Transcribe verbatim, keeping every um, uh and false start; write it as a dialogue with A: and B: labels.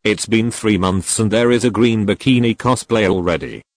A: It's been three months and there is a Green Bikini cosplay already.